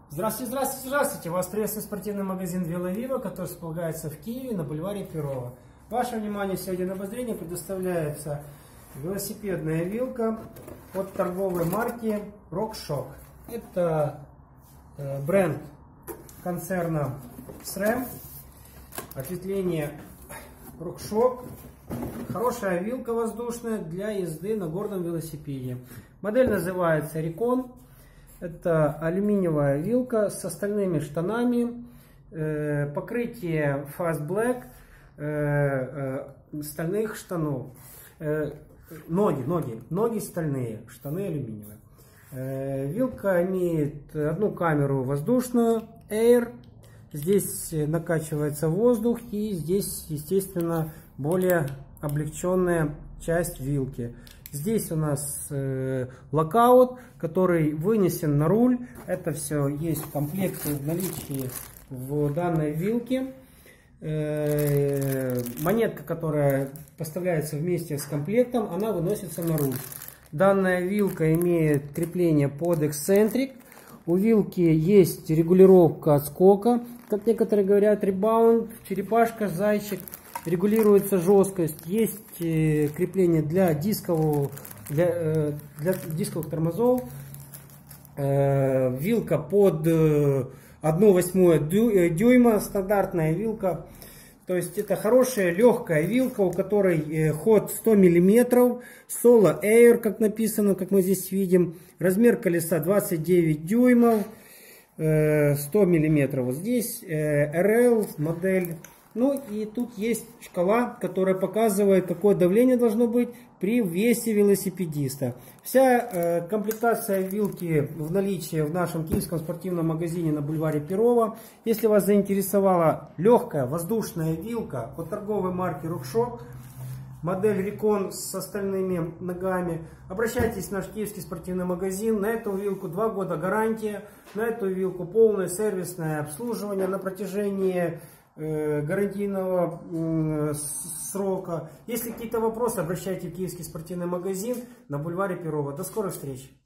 Здравствуйте, здравствуйте, здравствуйте! Вас приветствует спортивный магазин Веловива, который располагается в Киеве на бульваре Перова. Ваше внимание сегодня на обозрение предоставляется велосипедная вилка от торговой марки RockShox. Это бренд концерна SRAM, ответвление RockShox. Хорошая вилка воздушная для езды на горном велосипеде. Модель называется Recon. Это алюминиевая вилка с остальными штанами, покрытие Fast Black стальных штанов. Ноги стальные, штаны алюминиевые. Вилка имеет одну камеру воздушную, Air. Здесь накачивается воздух, и здесь, естественно, более облегченная часть вилки. Здесь у нас локаут, который вынесен на руль. Это все есть в комплекте, в наличии в данной вилке. Монетка, которая поставляется вместе с комплектом, она выносится на руль. Данная вилка имеет крепление под эксцентрик. У вилки есть регулировка отскока, как некоторые говорят, ребаунд, черепашка, зайчик. Регулируется жесткость, есть крепление для дисковых тормозов, вилка под 1/8 дюйма, стандартная вилка. То есть это хорошая легкая вилка, у которой ход 100 мм, Solo Air, как написано, как мы здесь видим, размер колеса 29 дюймов, 100 мм. Вот здесь RL модель. Ну и тут есть шкала, которая показывает, какое давление должно быть при весе велосипедиста. Вся комплектация вилки в наличии в нашем киевском спортивном магазине на бульваре Перова. Если вас заинтересовала легкая воздушная вилка от торговой марки RockShox, модель Recon с остальными ногами, обращайтесь в наш киевский спортивный магазин. На эту вилку 2 года гарантия, на эту вилку полное сервисное обслуживание на протяжении гарантийного срока. Если какие-то вопросы, обращайтесь в киевский спортивный магазин на бульваре Перова. До скорых встреч!